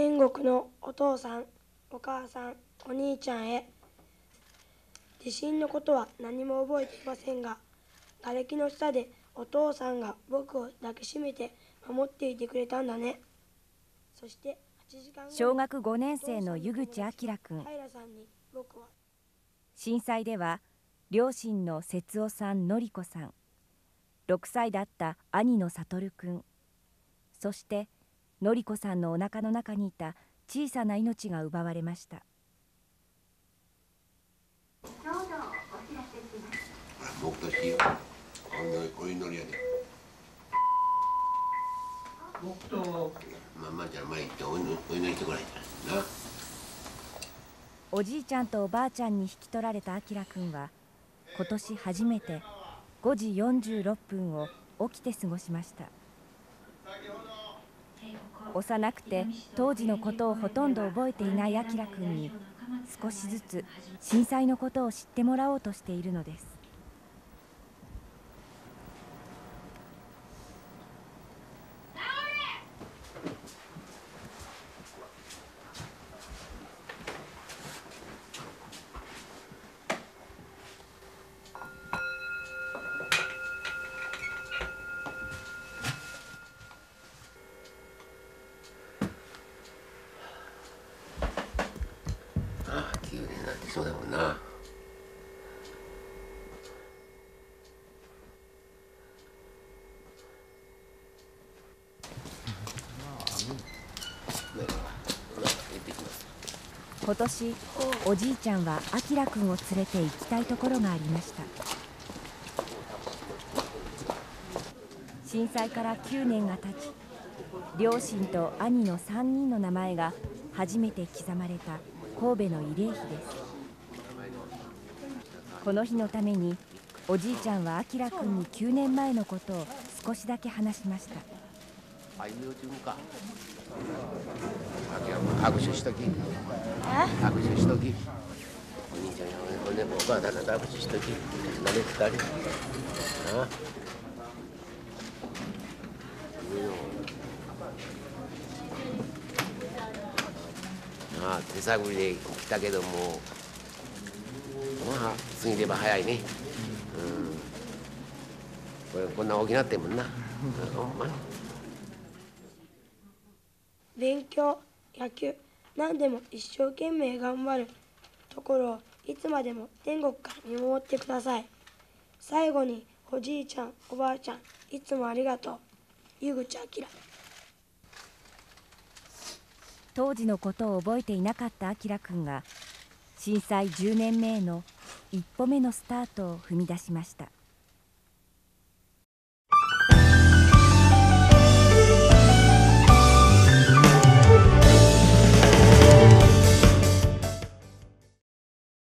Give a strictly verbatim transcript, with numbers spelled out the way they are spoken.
天国のお父さん、お母さん、お兄ちゃんへ。地震のことは何も覚えていませんが、瓦礫の下でお父さんが僕を抱きしめて守っていてくれたんだね。そしてはちじかんごに小学ごねん生の湯口明君。 平さんに僕は震災では両親の節夫さん、典子さん、ろくさいだった兄の悟君、そして典子さんのお腹の中にいた小さな命が奪われました。 僕としよう。お祈りやで。僕とママちゃん前行ってお祈りしてこないとな。 おじいちゃんとおばあちゃんに引き取られた明君は今年初めてごじよんじゅうろっぷんを起きて過ごしました。幼くて当時のことをほとんど覚えていない明君に少しずつ震災のことを知ってもらおうとしているのです。 急になってそうだもんな。 今年おじいちゃんは明君を連れて行きたいところがありました。震災からきゅうねんが経ち、両親と兄のさんにんの名前が初めて刻まれた神戸の慰霊碑です。この日のためにおじいちゃんは明君にきゅうねんまえのことを少しだけ話しました。 握手しとき。握手しとき。お兄ちゃんやおねお母さんと握手しとき。誰二人。なあ。まあ手探りで来たけども、まあ過ぎれば早いね。うん。これこんな大きなってんもんな。ほんまに。 勉強、野球、何でも一生懸命頑張るところをいつまでも天国から見守ってください。最後におじいちゃん、おばあちゃん、いつもありがとう。湯口明。 当時のことを覚えていなかった明君が震災じゅうねんめへの一歩目のスタートを踏み出しました。